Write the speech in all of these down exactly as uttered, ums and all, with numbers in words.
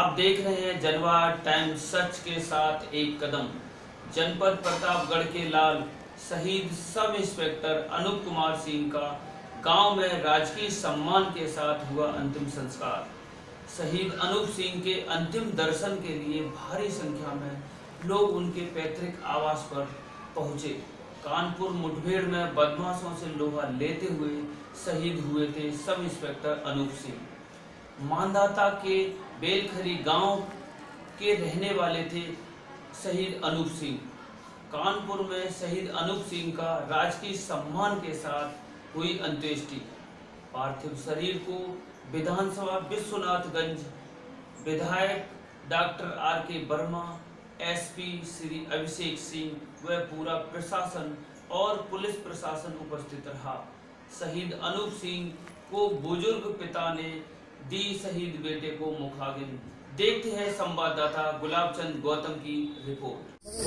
आप देख रहे हैं जनवार टाइम्स, सच के साथ एक कदम। जनपद प्रतापगढ़ के लाल शहीद सब इंस्पेक्टर अनूप कुमार सिंह का गांव में राजकीय सम्मान के साथ हुआ अंतिम संस्कार। शहीद अनूप सिंह के अंतिम दर्शन के लिए भारी संख्या में लोग उनके पैतृक आवास पर पहुंचे। कानपुर मुठभेड़ में बदमाशों से लोहा लेते हुए शहीद हुए थे सब इंस्पेक्टर अनूप सिंह। मांधाता के बेलखरी गांव के रहने वाले थे शहीद अनूप सिंह। कानपुर में शहीद अनूप सिंह का राजकीय सम्मान के साथ हुई अंत्येष्टि। पार्थिव शरीर को विधानसभा विश्वनाथगंज विधायक doctor R K Verma, SP Shri Abhishek Singh व पूरा प्रशासन और पुलिस प्रशासन उपस्थित रहा। शहीद अनूप सिंह को बुजुर्ग पिता ने दी शहीद बेटे को मुखाग्नि। देखते हैं संवाददाता गुलाब चंद गौतम की रिपोर्ट।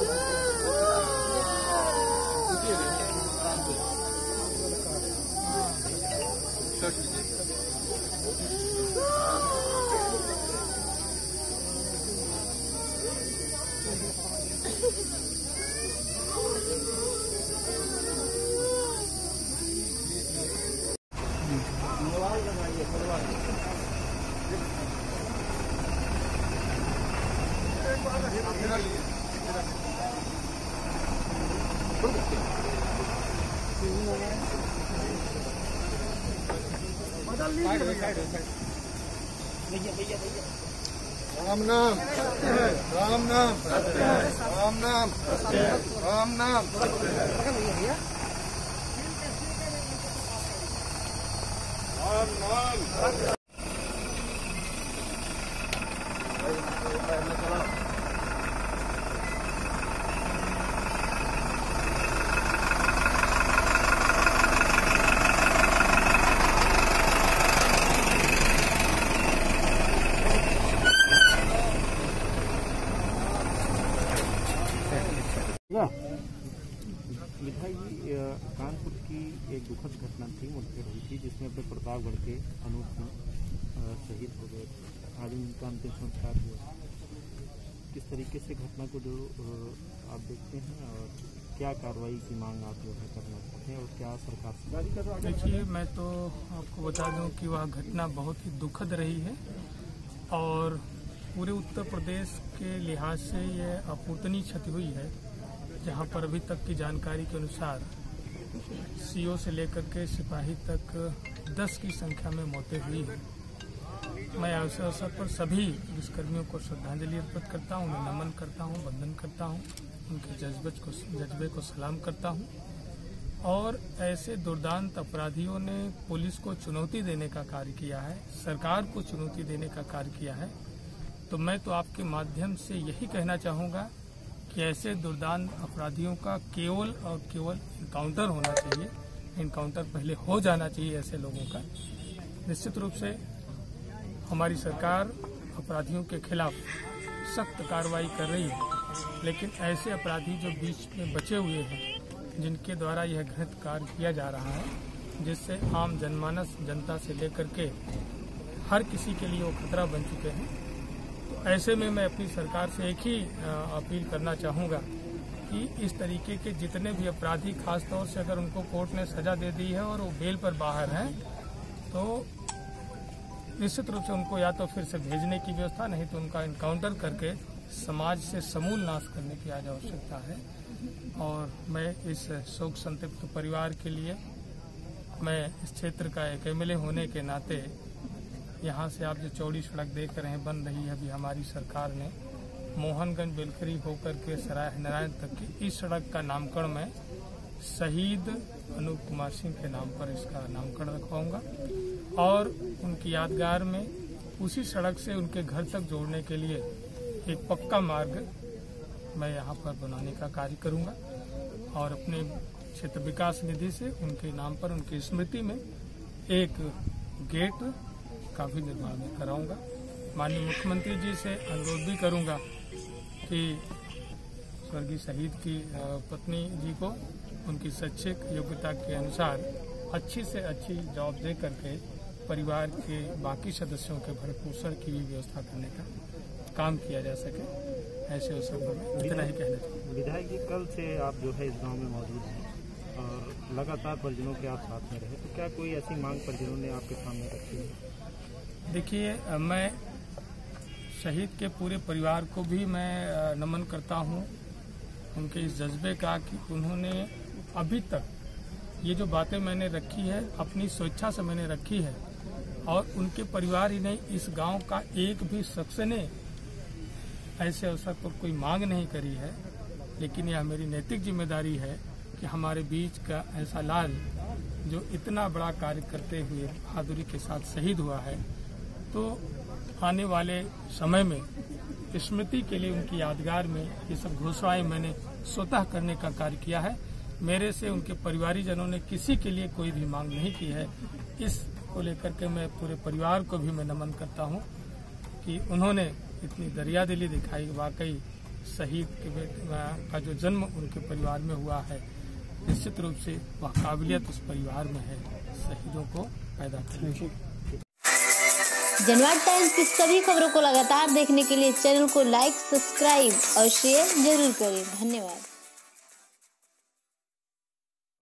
राम नाम राम नाम राम नाम राम नाम राम नाम। विधायक जी, कानपुर की एक दुखद घटना थी, मुठभेड़ हुई थी जिसमें अपने प्रतापगढ़ के अनूप सिंह शहीद हो गए। आज उनका अंतिम संस्कार हुआ। किस तरीके से घटना को जो आप देखते हैं और क्या कार्रवाई की मांग आप जो है करना चाहते हैं और क्या सरकार से? देखिए, मैं तो आपको बता दूं कि वह घटना बहुत ही दुखद रही है और पूरे उत्तर प्रदेश के लिहाज से यह अपूर्णीय क्षति हुई है, जहां पर अभी तक की जानकारी के अनुसार सीओ से लेकर के सिपाही तक दस की संख्या में मौतें हुई हैं। मैं इस अवसर पर सभी पुलिसकर्मियों को श्रद्धांजलि अर्पित करता हूं, उन्हें नमन करता हूं, वंदन करता हूं, उनके जज्बे को जज्बे को सलाम करता हूं। और ऐसे दुर्दांत अपराधियों ने पुलिस को चुनौती देने का कार्य किया है, सरकार को चुनौती देने का कार्य किया है। तो मैं तो आपके माध्यम से यही कहना चाहूँगा कि ऐसे दुर्दांत अपराधियों का केवल और केवल इनकाउंटर होना चाहिए। इनकाउंटर पहले हो जाना चाहिए ऐसे लोगों का। निश्चित रूप से हमारी सरकार अपराधियों के खिलाफ सख्त कार्रवाई कर रही है, लेकिन ऐसे अपराधी जो बीच में बचे हुए हैं, जिनके द्वारा यह घृणित कार्य किया जा रहा है, जिससे आम जनमानस, जनता से लेकर के हर किसी के लिए वो खतरा बन चुके हैं, ऐसे में मैं अपनी सरकार से एक ही अपील करना चाहूँगा कि इस तरीके के जितने भी अपराधी, खास तौर से अगर उनको कोर्ट ने सजा दे दी है और वो बेल पर बाहर हैं, तो निश्चित रूप से उनको या तो फिर से भेजने की व्यवस्था, नहीं तो उनका इनकाउंटर करके समाज से समूल नाश करने की आज आवश्यकता है। और मैं इस शोक संतप्त परिवार के लिए, मैं इस क्षेत्र का एक एमएलए होने के नाते, यहाँ से आप जो चौड़ी सड़क देख रहे हैं बन रही है, अभी हमारी सरकार ने मोहनगंज बेलखरी होकर के सराय नारायण तक की इस सड़क का नामकरण मैं शहीद अनूप कुमार सिंह के नाम पर इसका नामकरण रखवाऊंगा और उनकी यादगार में उसी सड़क से उनके घर तक जोड़ने के लिए एक पक्का मार्ग मैं यहाँ पर बनाने का कार्य करूँगा और अपने क्षेत्र विकास निधि से उनके नाम पर, उनकी स्मृति में एक गेट का भी निर्माण में कराऊंगा। माननीय मुख्यमंत्री जी से अनुरोध भी करूंगा कि स्वर्गीय शहीद की पत्नी जी को उनकी शैक्षिक योग्यता के अनुसार अच्छी से अच्छी जॉब दे करके परिवार के बाकी सदस्यों के भरण पोषण की भी व्यवस्था करने का काम किया जा सके। ऐसे अवसर पर मैं इतना ही कहना चाहूँगा। विधायक जी, कल से आप जो है इस गांव में मौजूद हैं और लगातार परिजनों के आप साथ में रहे, तो क्या कोई ऐसी मांग परिजनों ने आपके सामने रखी है? देखिए, मैं शहीद के पूरे परिवार को भी मैं नमन करता हूँ, उनके इस जज्बे का कि उन्होंने अभी तक ये जो बातें मैंने रखी है अपनी स्वेच्छा से मैंने रखी है, और उनके परिवार ही नहीं, इस गांव का एक भी शख्स ने ऐसे अवसर पर कोई मांग नहीं करी है। लेकिन यह मेरी नैतिक जिम्मेदारी है कि हमारे बीच का ऐसा लाल जो इतना बड़ा कार्य करते हुए बहादुरी के साथ शहीद हुआ है, तो आने वाले समय में स्मृति के लिए उनकी यादगार में ये सब घोषणाएं मैंने स्वतः करने का कार्य किया है। मेरे से उनके परिवारीजनों ने किसी के लिए कोई भी मांग नहीं की है। इस को लेकर के मैं पूरे परिवार को भी मैं नमन करता हूं कि उन्होंने इतनी दरियादिली दिखाई। वाकई शहीद के का जो जन्म उनके परिवार में हुआ है, निश्चित रूप से वह काबिलियत उस परिवार में है शहीदों को पैदा करने की। जनवाद टाइम्स की सभी खबरों को लगातार देखने के लिए चैनल को लाइक, सब्सक्राइब और शेयर जरूर करें। धन्यवाद।